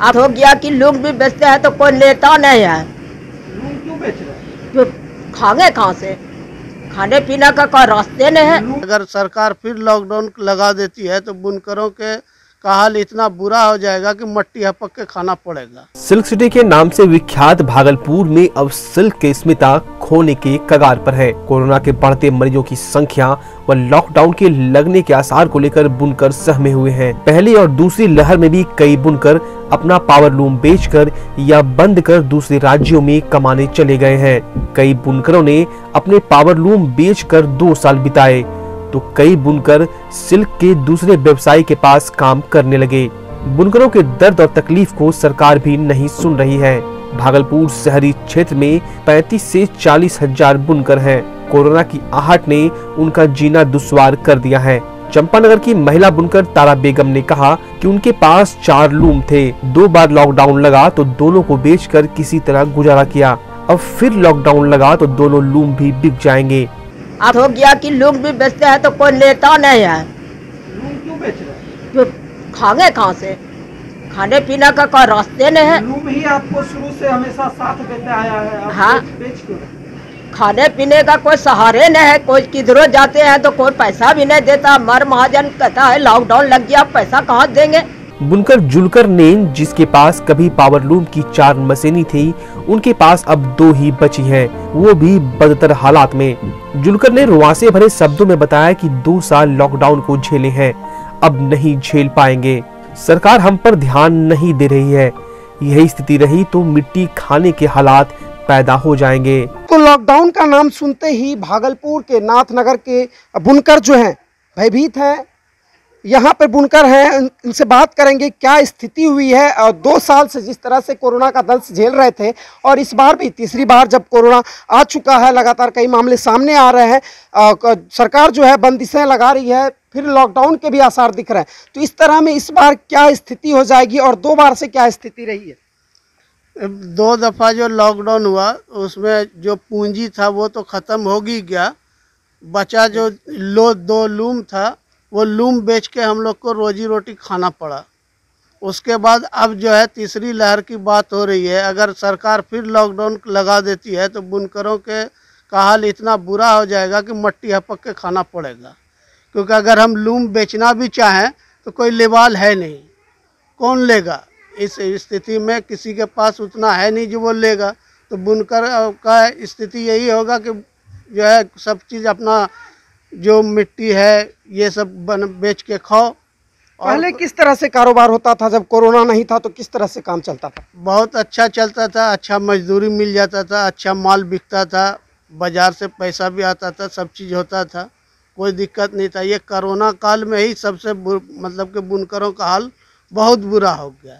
आज हो गया कि लोग भी बेचते हैं तो कोई लेता नहीं है। लोग क्यों बेच रहे हैं? तो खाएंगे कहाँ से? खाने पीने का कोई रास्ते नहीं है। अगर सरकार फिर लॉकडाउन लगा देती है तो बुनकरों के का हाल इतना बुरा हो जाएगा कि मट्टी हपक के खाना पड़ेगा। सिल्क सिटी के नाम से विख्यात भागलपुर में अब सिल्क की स्मिता खोने के कगार पर है। कोरोना के बढ़ते मरीजों की संख्या व लॉकडाउन के लगने के आसार को लेकर बुनकर सहमे हुए हैं। पहली और दूसरी लहर में भी कई बुनकर अपना पावरलूम बेचकर या बंद कर दूसरे राज्यों में कमाने चले गए हैं। कई बुनकरों ने अपने पावरलूम बेचकर 2 साल बिताए तो कई बुनकर सिल्क के दूसरे व्यवसायी के पास काम करने लगे। बुनकरों के दर्द और तकलीफ को सरकार भी नहीं सुन रही है। भागलपुर शहरी क्षेत्र में 35 से 40 हजार बुनकर हैं। कोरोना की आहट ने उनका जीना दुश्वार कर दिया है। चंपानगर की महिला बुनकर तारा बेगम ने कहा कि उनके पास 4 लूम थे। 2 बार लॉकडाउन लगा तो दोनों को बेचकर किसी तरह गुजारा किया। अब फिर लॉकडाउन लगा तो दोनों लूम भी बिक जाएंगे। आज हो गया कि लोग भी बेचते हैं तो कोई लेता नहीं है। लोग क्यों बेच रहे हैं? तो खाएंगे कहाँ से? खाने पीने का कोई रास्ते नहीं है। लूम ही आपको शुरू से हमेशा साथ देता आया है। आप हाँ। बेच क्यों रहे हैं? खाने पीने का कोई सहारे नहीं है। कोई किधरों जाते हैं तो कोई पैसा भी नहीं देता। मर महाजन कहता है लॉकडाउन लग गया, पैसा कहाँ देंगे? बुनकर जुलकर ने जिसके पास कभी पावरलूम की 4 मशीनें थी, उनके पास अब 2 ही बची हैं, वो भी बदतर हालात में। जुलकर ने रुआंसे भरे शब्दों में बताया कि 2 साल लॉकडाउन को झेले हैं, अब नहीं झेल पाएंगे। सरकार हम पर ध्यान नहीं दे रही है। यही स्थिति रही तो मिट्टी खाने के हालात पैदा हो जाएंगे। तो लॉकडाउन का नाम सुनते ही भागलपुर के नाथनगर के बुनकर जो हैं भयभीत हैं। यहाँ पर बुनकर हैं, इनसे बात करेंगे क्या स्थिति हुई है। और 2 साल से जिस तरह से कोरोना का दंश झेल रहे थे और इस बार भी तीसरी बार जब कोरोना आ चुका है, लगातार कई मामले सामने आ रहे हैं, सरकार जो है बंदिशें लगा रही है, फिर लॉकडाउन के भी आसार दिख रहे हैं। तो इस तरह में इस बार क्या स्थिति हो जाएगी और 2 बार से क्या स्थिति रही है? 2 दफ़ा जो लॉकडाउन हुआ उसमें जो पूंजी था वो तो ख़त्म हो ही गया। बचा जो 2 लूम था वो लूम बेच के हम लोग को रोजी रोटी खाना पड़ा। उसके बाद अब जो है तीसरी लहर की बात हो रही है। अगर सरकार फिर लॉकडाउन लगा देती है तो बुनकरों के का हाल इतना बुरा हो जाएगा कि मट्टी हपक के खाना पड़ेगा। क्योंकि अगर हम लूम बेचना भी चाहें तो कोई लेवाल है नहीं, कौन लेगा? इस स्थिति में किसी के पास उतना है नहीं जो वो लेगा। तो बुनकर का स्थिति यही होगा कि जो है सब चीज़ अपना जो मिट्टी है ये सब बेच के खाओ। पहले किस तरह से कारोबार होता था जब कोरोना नहीं था, तो किस तरह से काम चलता था? बहुत अच्छा चलता था, अच्छा मजदूरी मिल जाता था, अच्छा माल बिकता था, बाज़ार से पैसा भी आता था, सब चीज़ होता था, कोई दिक्कत नहीं था। ये कोरोना काल में ही सबसे मतलब कि बुनकरों का हाल बहुत बुरा हो गया।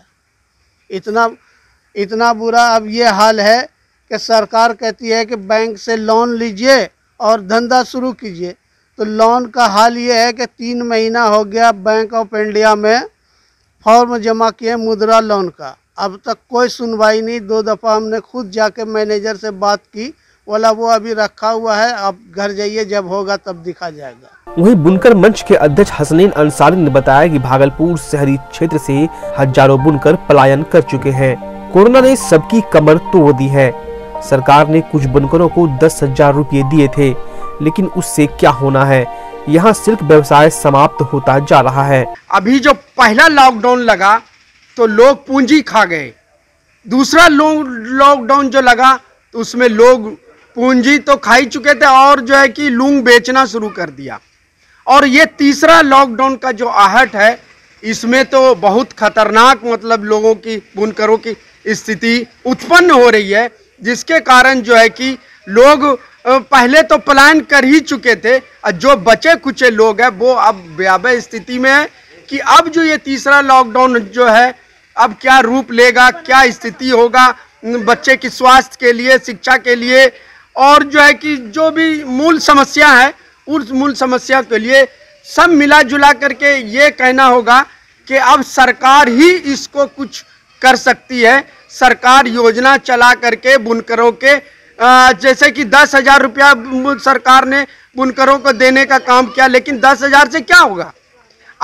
इतना बुरा अब ये हाल है कि सरकार कहती है कि बैंक से लोन लीजिए और धंधा शुरू कीजिए। तो लोन का हाल ये है कि 3 महीना हो गया बैंक ऑफ इंडिया में फॉर्म जमा किए मुद्रा लोन का, अब तक कोई सुनवाई नहीं। 2 दफ़ा हमने खुद जाके मैनेजर से बात की, बोला वो अभी रखा हुआ है, आप घर जाइए, जब होगा तब दिखा जाएगा। वहीं बुनकर मंच के अध्यक्ष हसनैन अंसारी ने बताया कि भागलपुर शहरी क्षेत्र से हजारों बुनकर पलायन कर चुके हैं। कोरोना ने सबकी कमर तोड़ दी है। सरकार ने कुछ बुनकरों को 10,000 रुपये दिए थे, लेकिन उससे क्या होना है? यहाँ सिल्क व्यवसाय समाप्त होता जा रहा है। अभी जो पहला लॉकडाउन लगा तो लोग पूंजी खा गए। दूसरा लॉकडाउन जो लगा तो उसमें लोग पूंजी तो खा ही चुके थे और जो है कि लूम बेचना शुरू कर दिया। और ये तीसरा लॉकडाउन का जो आहट है, इसमें तो बहुत खतरनाक मतलब लोगों की, बुनकरों की स्थिति उत्पन्न हो रही है, जिसके कारण जो है कि लोग पहले तो पलायन कर ही चुके थे और जो बचे कुचे लोग हैं वो अब भयावह स्थिति में है कि अब जो ये तीसरा लॉकडाउन जो है अब क्या रूप लेगा, क्या स्थिति होगा बच्चे की स्वास्थ्य के लिए, शिक्षा के लिए, और जो है कि जो भी मूल समस्या है उस मूल समस्या के लिए सब मिला जुला करके ये कहना होगा कि अब सरकार ही इसको कुछ कर सकती है। सरकार योजना चला करके बुनकरों के जैसे कि 10,000 रुपया सरकार ने बुनकरों को देने का काम किया, लेकिन 10,000 से क्या होगा?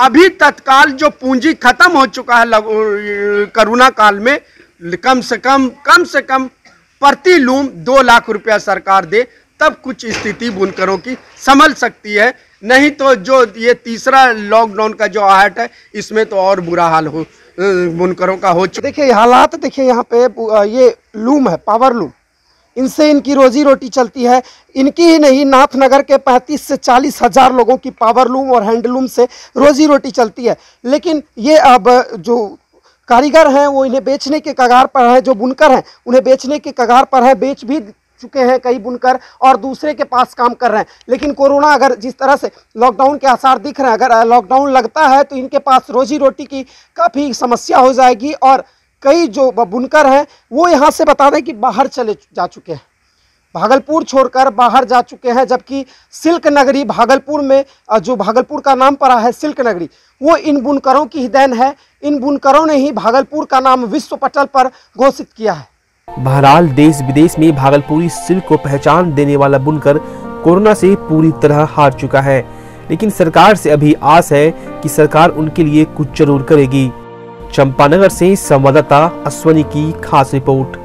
अभी तत्काल जो पूंजी खत्म हो चुका है कोरोना काल में, कम से कम प्रति लूम 2 लाख रुपया सरकार दे, तब कुछ स्थिति बुनकरों की संभल सकती है। नहीं तो जो ये तीसरा लॉकडाउन का जो आहट है, इसमें तो और बुरा हाल हो बुनकरों का हो चुका। देखिए हालात, देखिए यहाँ पे ये लूम है, पावर लूम, इनसे इनकी रोजी रोटी चलती है। इनकी ही नहीं, नाथनगर के 35 से 40 हज़ार लोगों की पावर लूम और हैंडलूम से रोजी रोटी चलती है। लेकिन ये अब जो कारीगर हैं वो इन्हें बेचने के कगार पर है, जो बुनकर हैं उन्हें बेचने के कगार पर है, बेच भी चुके हैं कई बुनकर और दूसरे के पास काम कर रहे हैं। लेकिन कोरोना, अगर जिस तरह से लॉकडाउन के आसार दिख रहे हैं, अगर लॉकडाउन लगता है तो इनके पास रोजी रोटी की काफ़ी समस्या हो जाएगी। और कई जो बुनकर हैं वो यहाँ से बता दें कि बाहर चले जा चुके हैं, भागलपुर छोड़कर बाहर जा चुके हैं। जबकि सिल्क नगरी भागलपुर में, जो भागलपुर का नाम पड़ा है सिल्क नगरी, वो इन बुनकरों की ही देन है। इन बुनकरों ने ही भागलपुर का नाम विश्व पटल पर घोषित किया है। बहरहाल देश विदेश में भागलपुरी सिल्क को पहचान देने वाला बुनकर कोरोना से पूरी तरह हार चुका है। लेकिन सरकार से अभी आस है कि सरकार उनके लिए कुछ जरूर करेगी। चंपानगर से संवाददाता अश्वनी की खास रिपोर्ट।